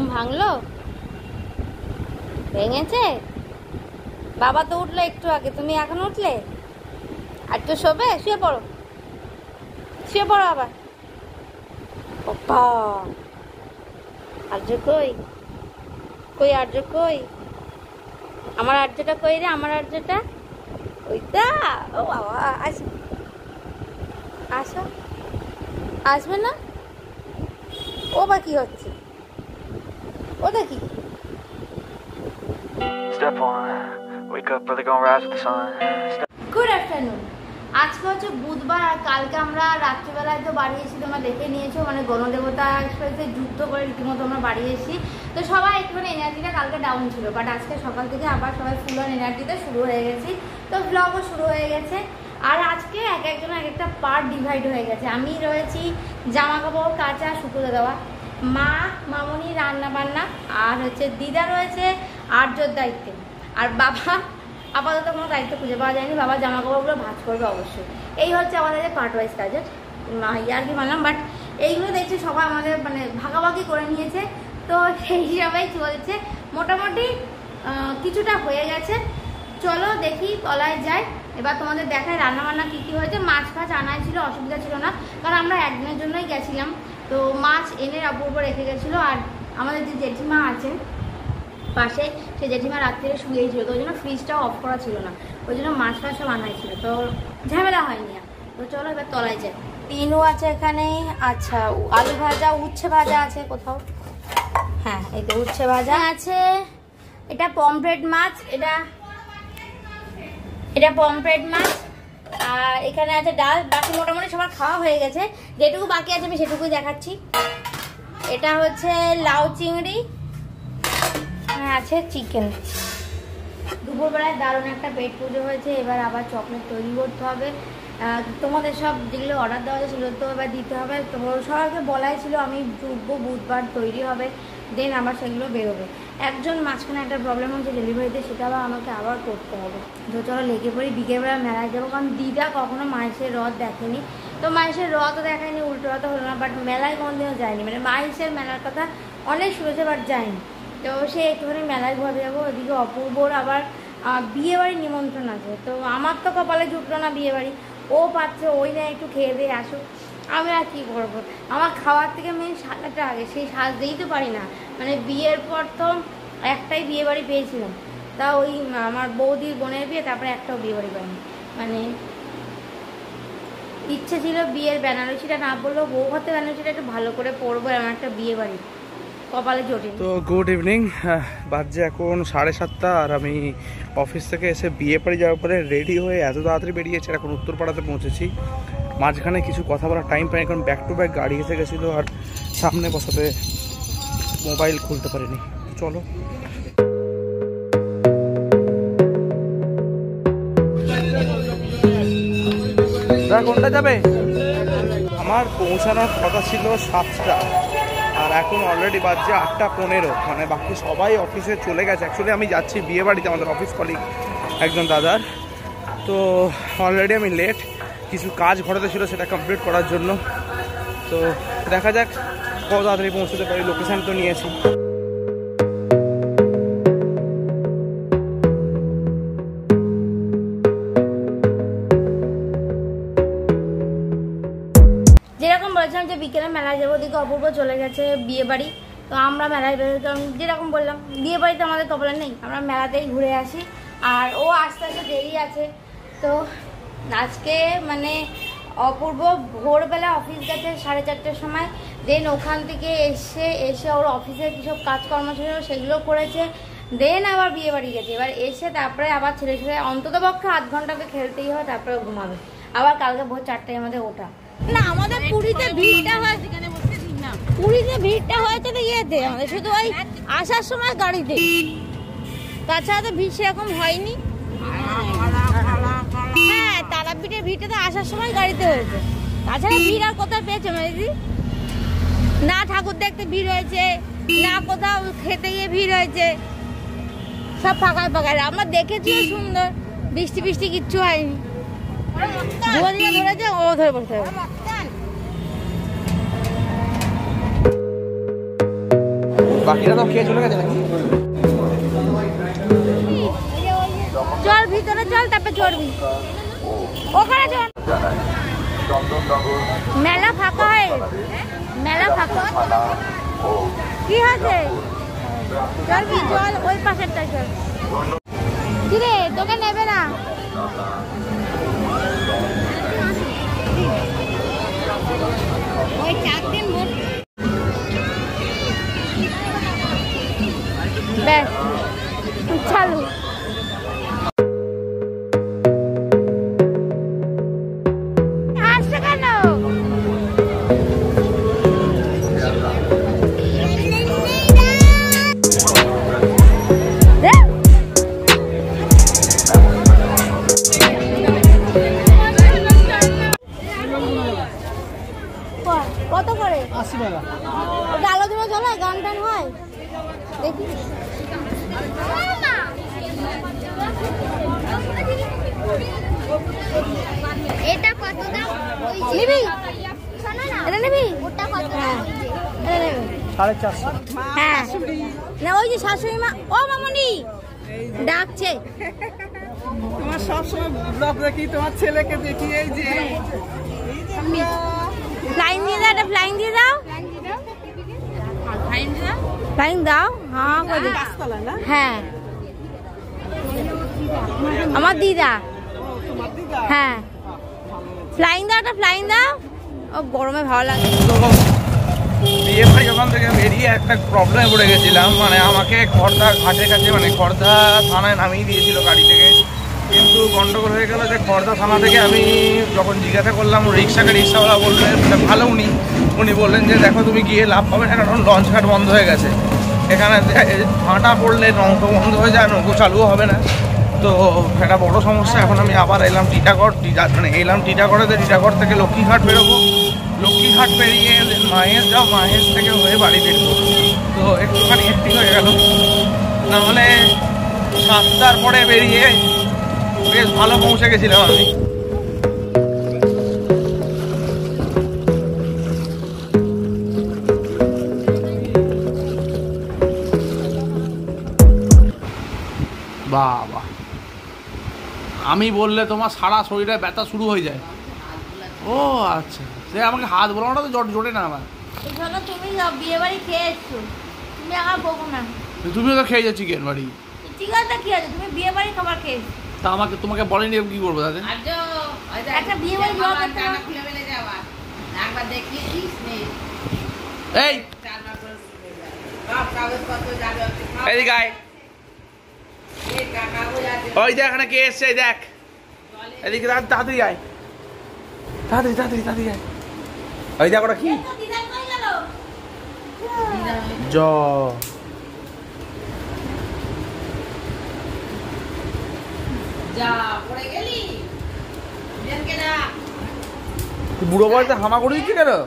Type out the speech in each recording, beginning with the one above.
ভাঙলো? ভেঙেছে? বাবা তো উঠলো একটু আগে, তুমি এখন উঠলে? আর তো শোবে? শুয়ে পড়ো, শুয়ে পড়ো আবার। ওপা আর্য কই? কই আর্য কই? আমার আর্যটা কই রে? আমার আর্যটা ওইটা। ও বাবা, আসো আসো। আসবে না? ও বা কি হচ্ছে? ওটা কি? Good afternoon. আজকে হচ্ছে বুধবার, আর কালকে আমরা রাত্রিবেলায় তো বাড়ি এসেছি, তোমরা দেখে নিয়েছো, মানে গণদেবতা এক্সপ্রেসে যুদ্ধ করে রীতিমতো আমরা বাড়ি এসেছি। তো সবাই একটুখানি এনার্জিটা কালকে ডাউন ছিল, বাট আজকে সকাল থেকে আবার সবাই ফুল অন এনার্জিতে শুরু হয়ে গেছি। তো ব্লগও শুরু হয়ে গেছে, আর আজকে এক একজন এক একটা পার্ট ডিভাইড হয়ে গেছে। আমি রয়েছি জামা কাপড় কাচা শুকুতে দেওয়া, মা মামনি রান্না বান্না, আর হচ্ছে দিদা রয়েছে আর্যর দায়িত্বে, আর বাবা আপাতত কোনো দায়িত্ব খুঁজে পাওয়া যায়নি, বাবা জামা কাপড়গুলো ভাঁজ করবে অবশ্যই। এই হচ্ছে আমাদের পার্ট ওয়াইজ কাজের, আর কি মানলাম, বাট এইগুলো দেখছি সবাই আমাদের মানে ভাগাভাগি করে নিয়েছে, তো সেই হিসাবেই চলছে। মোটামুটি কিছুটা হয়ে গেছে। চলো দেখি তলায় যাই, এবার তোমাদের দেখায় রান্নাবান্না কী কী হয়েছে। মাছ ফাছ আনাই ছিল, অসুবিধা ছিল না, কারণ আমরা একদিনের জন্যই গেছিলাম। তো মাছ এনে অপূর্ব রেখে গেছিলো, আর আমাদের যে জেঠিমা আছেন পাশে, সে জেঠিমা রাত্রে শুয়েই ছিল, তো ওই জন্য ফ্রিজটাও অফ করা ছিল না, ওই জন্য মাছ ফাছ সব আনাই ছিল, তো ঝামেলা হয়নি। তো চলো এবার তলায় যাই। তিনও আছে এখানে, আচ্ছা আলু ভাজা, উচ্ছে ভাজা আছে কোথাও, হ্যাঁ এই তো উচ্ছে ভাজা আছে। এটা পমফ্রেট মাছ, এটা পমফ্রেট মাছ, আর এখানে আছে ডাল। বাকি মোটামুটি সবার খাওয়া হয়ে গেছে, যেটুকু বাকি আছে আমি সেটুকুই দেখাচ্ছি। এটা হচ্ছে লাউ চিংড়ি, আছে চিকেন। দুপুরবেলায় দারুণ একটা পেট পুজো হয়েছে, এবার আবার চকলেট তৈরি করতে হবে। তোমাদের সব যেগুলো অর্ডার দেওয়া হয়েছে সেগুলো তো এবার দিতে হবে। তো সবাইকে বলাই ছিল আমি ঢুকবো, বুধবার তৈরি হবে, দেন আবার সেগুলো বেরোবে। একজন মাঝখানে একটা প্রবলেম হচ্ছে ডেলিভারিতে, সেটা আবার আমাকে আবার করতে হবে। তো চলো লেগে পড়ি, বিকেলবেলা মেলায় যাবো, কারণ দিদা কখনো মাইসের রথ দেখেনি, তো মাইসের রথও দেখায়নি, উল্টো রথও হলো না, বাট মেলায় কোনোদিনও যায়নি, মানে মাইসের মেলার কথা অনেক শুনেছে বাট যায়নি। তো সে একটুখানি মেলায় ঘুরতে যাবো। ওদিকে অপূর্বর আবার বিয়েবাড়ির নিমন্ত্রণ আছে, তো আমার তো কপালে জুটলো না বিয়েবাড়ি, ও পাচ্ছে, ওই না একটু খেয়ে দিয়ে আসুক, আমি আর কী করবো। আমার খাওয়ার থেকে মেন সাজাটা আগে, সেই সাজতেই তো পারি না, মানে বিয়ের পর তো একটাই বিয়েবাড়ি পেয়েছিলাম, তা ওই আমার বৌদির বোনের বিয়ে, তারপরে একটাও বিয়েবাড়ি পাইনি। মানে ইচ্ছে ছিল বিয়ের বেনারসিটা না পড়লেও বউ হাতে বেনারসিটা একটু ভালো করে পরবো, এমন একটা বিয়েবাড়ি কপালে জোটে। তো গুড ইভিনিং, বাজছে এখন 7:30, আর আমি অফিস থেকে এসে বিয়ে বাড়ি যাওয়ার পরে রেডি হয়ে এত তাড়াতাড়ি বেরিয়েছি, এখন উত্তরপাড়াতে পৌঁছেছি। মাঝখানে কিছু কথা বলার টাইম পাই, এখন ব্যাক টু ব্যাক গাড়ি এসে গেছিলো, আর সামনে বসাতে মোবাইল খুলতে পারিনি। চলো কোনটা যাবে? আমার পৌঁছানোর কথা ছিল 7টা, আর এখন অলরেডি বাজছে 8:15, মানে বাকি সবাই অফিসে চলে গেছে। অ্যাকচুয়ালি আমি যাচ্ছি বিয়ে বাড়িতে আমাদের অফিস কলিগ একজন দাদার, তো অলরেডি আমি লেট, কিছু কাজ ঘটাতে ছিল সেটা কমপ্লিট করার জন্য। তো দেখা যাক কত তাড়াতাড়ি পৌঁছতে পারি, লোকেশান তো নিয়েছি। যেরকম বলেছিলাম যে বিকেলে মেলায় যাবো, ওদিকে অপূর্ব চলে গেছে বিয়ে বাড়ি, তো আমরা মেলায় বেরোতাম, যেরকম বললাম বিয়ে বাড়িতে আমাদের কপালে নেই, আমরা মেলাতেই ঘুরে আসি, আর ও আস্তে আস্তে দেরি আছে। তো আজকে মানে অপূর্ব ভোরবেলা অফিস গেছে 4:30টার সময়, দেন ওখান থেকে এসে ওর অফিসের কিসব কাজকর্ম ছিল সেগুলো করেছে, দেন আবার বিয়ে বাড়ি গেছে। এবার এসে তারপরে আবার ছেলে অন্তত পক্ষে 8 ঘন্টাকে খেলতেই হয়, তারপরে ঘুমাবে, আবার কালকে ভোর 4টায় আমাদের ওঠা। না আমাদের পুরীতে ভিড়টা হয়, পুরীতে ভিড়টা হয়েছে তো ইয়েতে, আমাদের শুধু ওই আসার সময় গাড়িতে, তাছাড়া তো ভিড় সেরকম হয়নি। হ্যাঁ তারাপীঠের ভিড়টা তো আসার সময় গাড়িতে হয়েছে, তাছাড়া ভিড় আর কোথাও পেয়েছে দিদি? না ঠাকুর দেখতে ভিড় হয়েছে, না কোথাও খেতে গিয়ে ভিড় হয়েছে, সব ফাঁকায় ফাঁকায়। আমরা দেখেছি সুন্দর, বৃষ্টি বৃষ্টি কিচ্ছু হয়নি। ধরেছে ও ধরে বসতে হবে। বাকিরা তো খেয়ে চলে গেছে নাকি? চল ভিতরে চল, তারপরে চড়বি ওখানে চল। মেলা ফাঁকা হয়, মেলা ফাঁকা কি আছে? চলবি চল, ওই পাশেরটা চল। কিরে তোকে নেবে না? ওই 4 দিন ব্যাস চালু। কত করে? 80 টাকা। আলো ধরে চলে, গান টান হয় দেখি। এটা কত দাম? নিবি? এটা নিবি? ওটা কত দাম? এটা নেবে 450। হ্যাঁ না, ওই যে শাশুড়ি মা। ও মামনি ডাকছে। তোমার সব সময় ব্লগ দেখি, তোমার ছেলেকে দেখি। এই যে ফ্লাইং দিয়ে দাও, এটা ফ্লাইং দিয়ে দাও, ফ্লাইং দাও। হ্যাঁ হ্যাঁ আমার দিদা। হ্যাঁ ফ্লাইং দাও, এটা ফ্লাইং দাও। ও গরমে ভালো লাগে। বিয়ে বাড়ি ওখান থেকে বেরিয়ে একটা প্রবলেমে পড়ে গেছিলাম, মানে আমাকে খড়দা ঘাটের কাছে, মানে খড়দা থানায় নামিয়ে দিয়েছিল গাড়ি থেকে, কিন্তু গন্ডগোল হয়ে গেল যে খড়দা থানা থেকে আমি যখন জিজ্ঞাসা করলাম রিক্সাওয়ালা বললেন ভালো, উনি বললেন যে দেখো তুমি গিয়ে লাভ পাবে না, কারণ লঞ্চ ঘাট বন্ধ হয়ে গেছে এখানে, ভাঁটা পড়লে নৌকো বন্ধ হয়ে যায়, নৌকো চালুও হবে না। তো একটা বড় সমস্যা। এখন আমি আবার এলাম টিটাগড়, মানে এলাম টিটাগড়েতে, টিটাগড় থেকে লক্ষ্মীঘাট বেরোবো, লক্ষ্মীঘাট পেরিয়ে মাহেশ যাও, মাহেশ থেকে হয়ে বাড়ি ফিরবো। তো একটুখানি হেক্টিক হয়ে গেল, নাহলে 7টার পরে বেরিয়ে বেশ ভালো পৌঁছে গেছিলাম আমি। বাবা, আমি বললে তোমার সারা শরীরে ব্যথা শুরু হয়ে যায়। ও আচ্ছা, সে আমাকে হাত বোলানোটা তো জোটে না আমার। তুমি বিয়ে বাড়ি খেয়ে এসছো, তুমি আমার বকো না। তুমিও তো খেয়ে যাচ্ছি চিকেন বাড়ি। চিকেনটা কি আছে? তুমি বিয়ে বাড়ি খাবার খেয়েছো, তা তোমাকে বলেনি কি করবো তাতে? একটা বিয়ে বাড়ি খাওয়া করতে হবে। এই এদিকে আয়। ওই দেখ এখানে কে এসছে, দেখ এদিকে, তাড়াতাড়ি আয়, তাড়াতাড়ি আয়। ওই দেখ ওটা কি? বুড়ো বয়সে হামা করে দিচ্ছি কেন?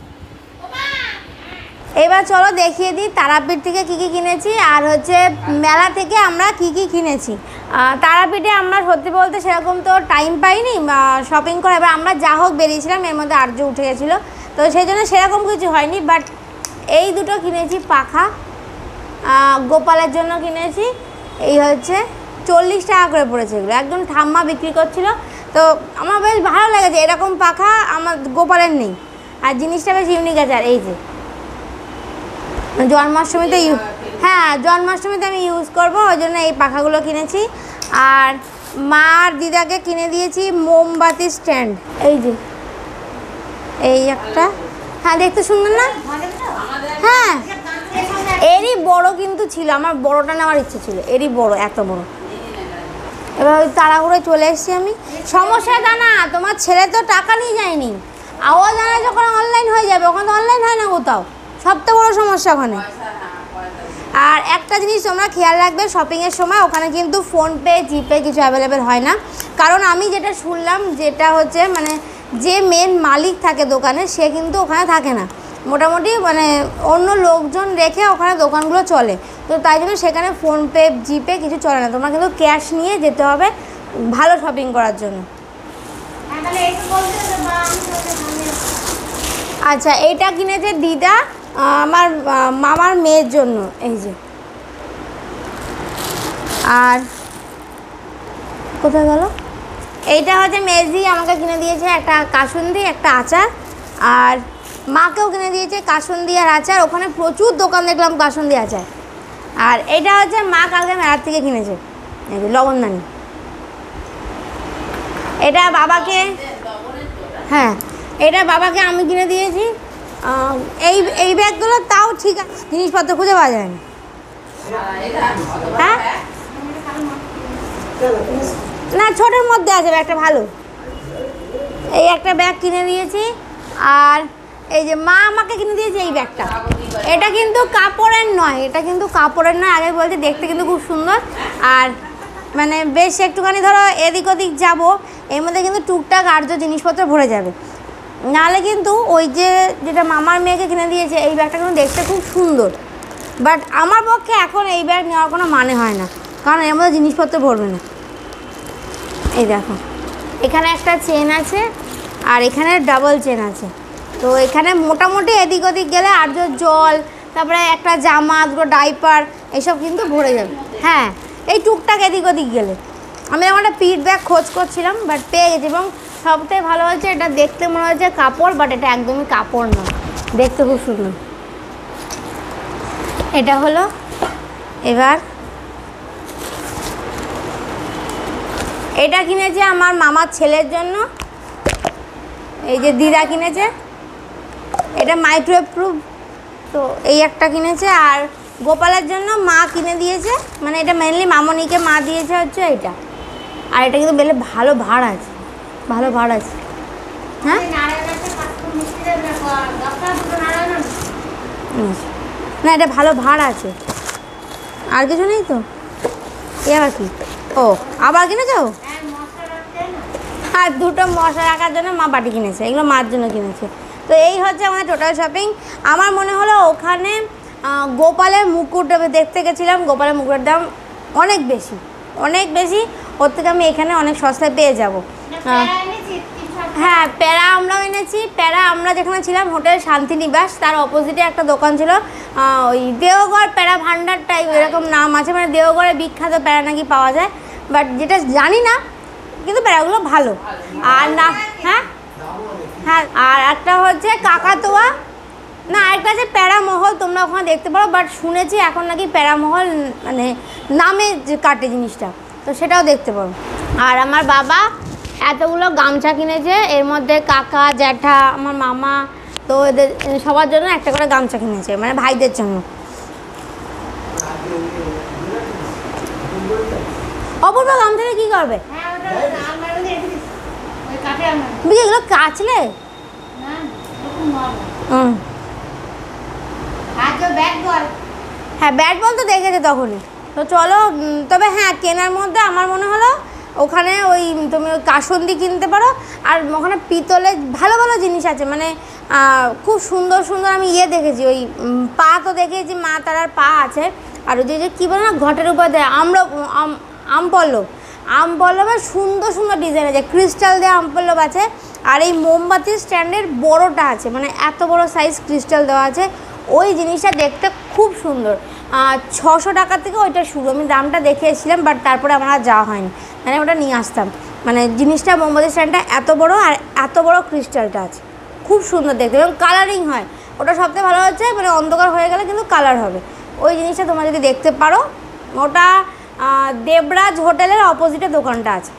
এবার চলো দেখিয়ে দিই তারাপীঠ থেকে কি কি কিনেছি, আর হচ্ছে মেলা থেকে আমরা কি কি কিনেছি। তারাপীঠে আমরা সত্যি বলতে সেরকম তো টাইম পাইনি শপিং করে, এবার আমরা যা হোক বেরিয়েছিলাম, এর মধ্যে আর্য উঠে গেছিলো, তো সেই জন্য সেরকম কিছু হয়নি। বাট এই দুটো কিনেছি পাখা, গোপালের জন্য কিনেছি। এই হচ্ছে 40 টাকা করে পড়েছে, এগুলো একদম ঠাম্মা বিক্রি করছিল, তো আমার বেশ ভালো লেগেছে। এরকম পাখা আমার গোপালের নেই, আর জিনিসটা বেশ ইউনিক আছে। আর এই যে জন্মাষ্টমীতে হ্যাঁ জন্মাষ্টমীতে আমি ইউজ করব, ওই জন্য এই পাখাগুলো কিনেছি। আর মা আর দিদাকে কিনে দিয়েছি মোমবাতি স্ট্যান্ড, এই যে এই একটা। হ্যাঁ দেখতে সুন্দর না? হ্যাঁ এরই বড় কিন্তু ছিল, আমার বড়টা নেওয়ার ইচ্ছে ছিল, এরই বড়, এত বড়। এবার ওই তাড়াহুড়োয় চলে এসেছি আমি। সমস্যাটা না, তোমার ছেলে তো টাকা নিয়ে যায়নি, আওয়াজ জানা যখন অনলাইন হয়ে যাবে, ওখানে তো অনলাইন হয় না কোথাও, সবথেকে বড় সমস্যা ওখানে। আর একটা জিনিস তোমরা খেয়াল রাখবে, শপিংয়ের সময় ওখানে কিন্তু ফোনপে জিপে কিছু অ্যাভেলেবেল হয় না, কারণ আমি যেটা শুনলাম, যেটা হচ্ছে মানে যে মেন মালিক থাকে দোকানে, সে কিন্তু ওখানে থাকে না, মোটামুটি মানে অন্য লোকজন রেখে ওখানে দোকানগুলো চলে, তো তাই জন্য সেখানে ফোনপে জিপে কিছু চলে না, তোমরা কিন্তু ক্যাশ নিয়ে যেতে হবে ভালো শপিং করার জন্য। আচ্ছা এইটা কিনেছে দিদা, আমার মামার মেয়ের জন্য, এই যে। আর কোথায় গেল? এইটা হচ্ছে মেজি আমাকে কিনে দিয়েছে একটা কাসুন্দি, একটা আচার। আর মাকেও কিনে দিয়েছে কাসুন্দি আর আচার। ওখানে প্রচুর দোকান দেখলাম কাসুন্দি আচার। আর এটা হচ্ছে মা কালকে মেলার থেকে কিনেছে, এই যে লবণদানি। এটা বাবাকে, হ্যাঁ এটা বাবাকে আমি কিনে দিয়েছি। এই ব্যাগগুলো তাও ঠিক আছে, জিনিসপত্র খুঁজে পাওয়া যায় না। হ্যাঁ না, ছোটোর মধ্যে আছে ব্যাগটা ভালো। এই একটা ব্যাগ কিনে দিয়েছি। আর এই যে মা আমাকে কিনে দিয়েছে এই ব্যাগটা। এটা কিন্তু কাপড়ের নয়, এটা কিন্তু কাপড়ের নয়, আগে বলতে দেখতে কিন্তু খুব সুন্দর। আর মানে বেশ একটুখানি ধরো এদিক ওদিক যাবো, এর মধ্যে কিন্তু টুকটাক আর্য জিনিসপত্র ভরে যাবে। নাহলে কিন্তু ওই যে যেটা মামার মেয়েকে কিনে দিয়েছে এই ব্যাগটা কিন্তু দেখতে খুব সুন্দর, বাট আমার পক্ষে এখন এই ব্যাগ নেওয়ার কোনো মানে হয় না, কারণ এর মধ্যে জিনিসপত্র ভরবে না। এই দেখো এখানে একটা চেন আছে আর এখানে ডাবল চেন আছে। তো এখানে মোটামুটি এদিক ওদিক গেলে আর্য জল, তারপরে একটা জামা, দুটো ডাইপার, এইসব কিন্তু ভরে যাবে। হ্যাঁ এই টুকটাক এদিক ওদিক গেলে। আমি আমার একটা পিট ব্যাগ খোঁজ করছিলাম, বাট পেয়ে গেছি। এবং সবথেকে ভালো হচ্ছে এটা দেখতে মনে হচ্ছে কাপড়, বাট এটা একদমই কাপড় না, দেখতে খুব সুন্দর। এটা হলো এবার এটা কিনেছে আমার মামার ছেলের জন্য, এই যে দিদা কিনেছে। এটা মাইক্রোওয়েভ প্রুফ, তো এই একটা কিনেছে। আর গোপালের জন্য মা কিনে দিয়েছে, মানে এটা মেনলি মামনিকে মা দিয়েছে হচ্ছে এটা। আর এটা কিন্তু বেলে ভালো ভাড় আছে, ভালো ভাড় আছে। হ্যাঁ না এটা ভালো ভাড় আছে। আর কিছু নেই তো? এবার কি? ও আবার কিনেছো? আর দুটো মশলা রাখার জন্য মা বাটি কিনেছে, এগুলো মার জন্য কিনেছে। তো এই হচ্ছে আমাদের টোটাল শপিং। আমার মনে হলো ওখানে গোপালের মুকুট দেখতে গেছিলাম, গোপালের মুকুটের দাম অনেক বেশি, অনেক বেশি। ওর থেকে আমি এখানে অনেক সস্তায় পেয়ে যাবো। হ্যাঁ প্যারা আমরাও এনেছি। প্যারা আমরা যেখানে ছিলাম হোটেল শান্তিনিবাস, তার অপোজিটে একটা দোকান ছিল, ওই দেওঘর প্যারা ভান্ডার টাইপ এরকম নাম আছে, মানে দেওঘরে বিখ্যাত প্যারা নাকি পাওয়া যায়, বাট যেটা জানি না, কিন্তু প্যারাগুলো ভালো। আর না হ্যাঁ হ্যাঁ আর একটা হচ্ছে কাকাতোয়া, না একটা আছে প্যারামহল, তোমরা ওখানে দেখতে পারো, বাট শুনেছি এখন নাকি প্যারামহল মানে নামে কাটে জিনিসটা, তো সেটাও দেখতে পারো। আর আমার বাবা এতগুলো গামছা কিনেছে, এর মধ্যে কাকা জ্যাঠা আমার মামা, তো এদের সবার জন্য একটা করে গামছা কিনেছে, মানে ভাইদের জন্য। অপূর্ব গামছা কি করবে? বুঝি এগুলো কাচলে হ্যাঁ ব্যাট বল তো দেখেছে তখনই। তো চলো, তবে হ্যাঁ কেনার মধ্যে আমার মনে হলো ওখানে ওই তুমি ওই কাসন্দি কিনতে পারো। আর ওখানে পিতলের ভালো ভালো জিনিস আছে, মানে খুব সুন্দর সুন্দর। আমি দেখেছি ওই পা তো দেখেছি, মা তারার পা আছে। আর ওই যে কী বলে না ঘটের উপর দেয় আমপল্লবের সুন্দর সুন্দর ডিজাইন আছে, ক্রিস্টাল দেওয়া আমপল্লব আছে। আর এই মোমবাতির স্ট্যান্ডের বড়টা আছে, মানে এত বড় সাইজ ক্রিস্টাল দেওয়া আছে। ওই জিনিসটা দেখতে খুব সুন্দর। 600 টাকা থেকে ওইটা শুরু। আমি দামটা দেখে এসেছিলাম, বাট তারপরে আমার আর যাওয়া হয়নি, মানে ওটা নিয়ে আসতাম। মানে জিনিসটা মোমবাতির স্ট্যান্ডটা এত বড়, আর এত বড় ক্রিস্টালটা আছে, খুব সুন্দর দেখতে এবং কালারিং হয়। ওটা সবথেকে ভালো হচ্ছে, মানে অন্ধকার হয়ে গেলে কিন্তু কালার হবে। ওই জিনিসটা তোমরা যদি দেখতে পারো, ওটা দেবরাজ হোটেলের অপোজিটে দোকানটা আছে।